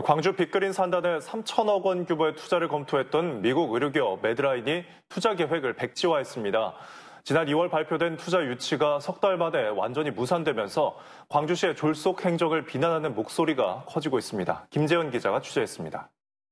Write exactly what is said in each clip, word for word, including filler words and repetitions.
광주 빅그린 산단에 삼천억 원 규모의 투자를 검토했던 미국 의료기업 매드라인이 투자 계획을 백지화했습니다. 지난 이월 발표된 투자 유치가 석 달 만에 완전히 무산되면서 광주시의 졸속 행정을 비난하는 목소리가 커지고 있습니다. 김재현 기자가 취재했습니다.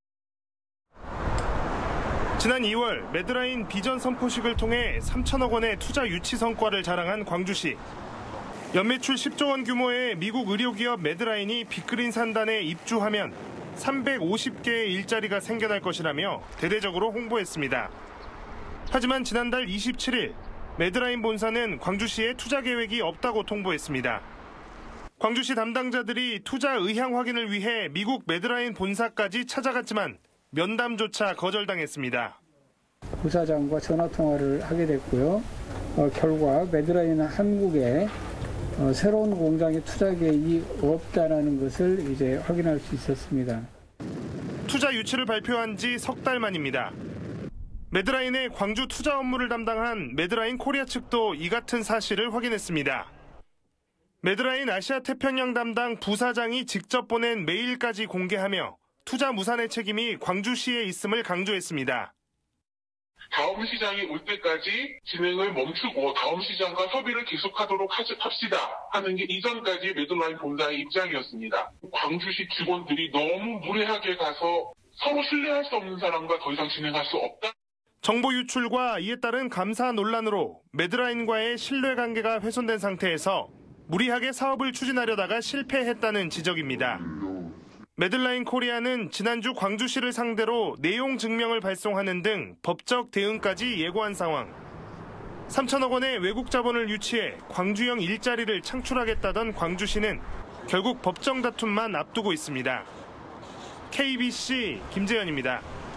지난 이월 매드라인 비전 선포식을 통해 삼천억 원의 투자 유치 성과를 자랑한 광주시. 연매출 십조 원 규모의 미국 의료기업 매드라인이 빅그린 산단에 입주하면 삼백오십 개의 일자리가 생겨날 것이라며 대대적으로 홍보했습니다. 하지만 지난달 이십칠일 매드라인 본사는 광주시에 투자 계획이 없다고 통보했습니다. 광주시 담당자들이 투자 의향 확인을 위해 미국 매드라인 본사까지 찾아갔지만 면담조차 거절당했습니다. 부사장과 전화통화를 하게 됐고요. 어, 결과 매드라인은 한국에 어, 새로운 공장에 투자 계획이 없다는 것을 이제 확인할 수 있었습니다. 투자 유치를 발표한 지 석 달 만입니다. 매드라인의 광주 투자 업무를 담당한 매드라인 코리아 측도 이 같은 사실을 확인했습니다. 매드라인 아시아 태평양 담당 부사장이 직접 보낸 메일까지 공개하며 투자 무산의 책임이 광주시에 있음을 강조했습니다. 다음 시장이 올 때까지 진행을 멈추고 다음 시장과 협의를 계속하도록 합시다 하는 게 이전까지 매드라인 본사의 입장이었습니다. 광주시 직원들이 너무 무례하게 가서 서로 신뢰할 수 없는 사람과 더 이상 진행할 수 없다. 정보 유출과 이에 따른 감사 논란으로 매드라인과의 신뢰관계가 훼손된 상태에서 무리하게 사업을 추진하려다가 실패했다는 지적입니다. 매드라인 코리아는 지난주 광주시를 상대로 내용 증명을 발송하는 등 법적 대응까지 예고한 상황. 삼천억 원의 외국 자본을 유치해 광주형 일자리를 창출하겠다던 광주시는 결국 법정 다툼만 앞두고 있습니다. 케이비씨 김재현입니다.